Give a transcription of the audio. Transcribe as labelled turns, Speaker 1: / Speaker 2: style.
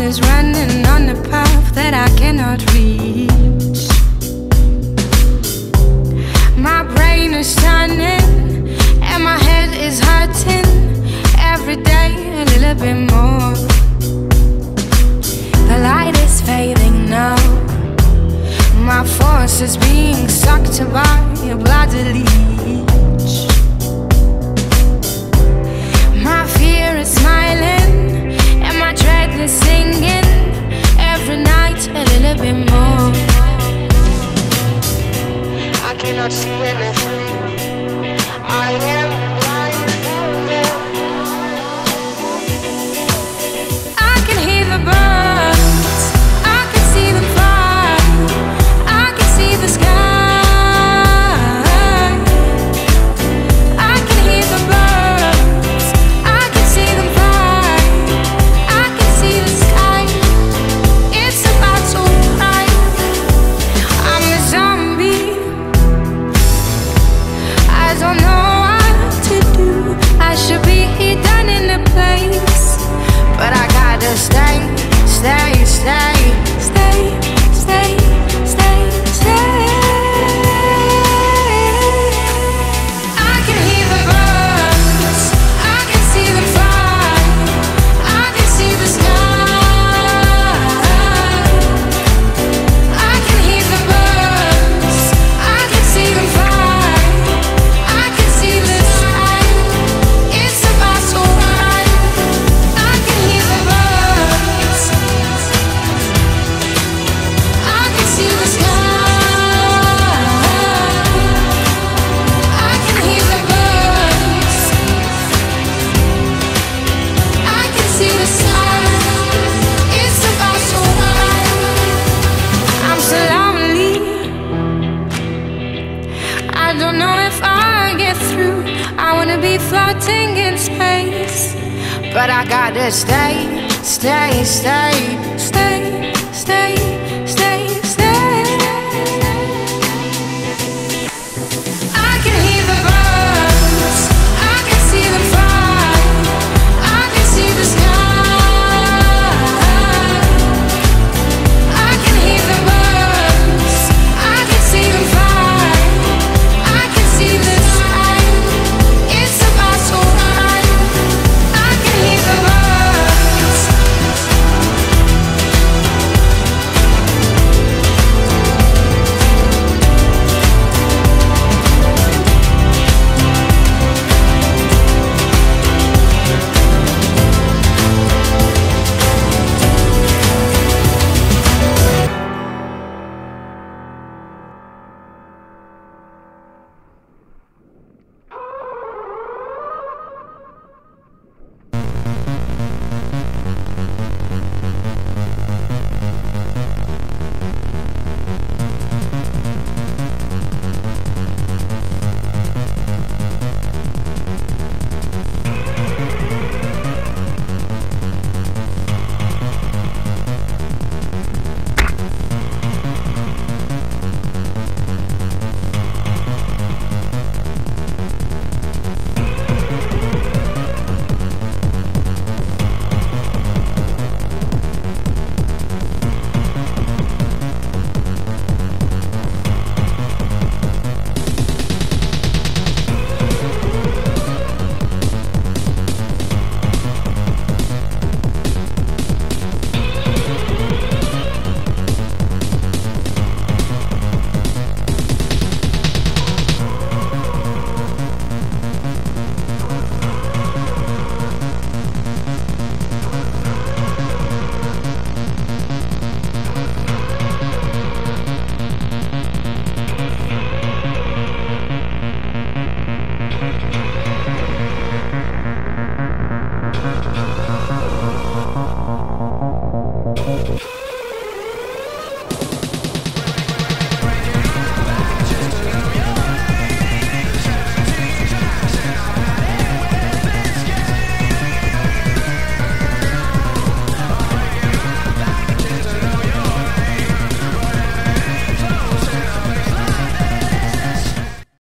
Speaker 1: is running on a path that I cannot reach. My brain is turning and my head is hurting every day a little bit more. The light is fading now. My force is being sucked by a bloody leech. My fear is smiling and my dread is singing every night a little bit more. I cannot see anything. I am blind. I can hear the birds, I can see them fly, I can see the sky. I can hear the birds, I can see them fly, I can see the sky. It's about to cry. I'm a zombie, I don't know what to do. I should be done in a place, but I gotta stay, stay, stay, stay, stay, stay, stay. I can hear the birds, I can see them fly, I can see the sky. I can hear the birds, I can see them fly, I can see the sky. It's about to cry. I can hear the birds, I can see the sky. I can hear the birds, I can see the sky. It's about to cry. I'm so lonely, I don't know if I get through. I wanna be floating in space, but I gotta stay, stay, stay, stay, stay.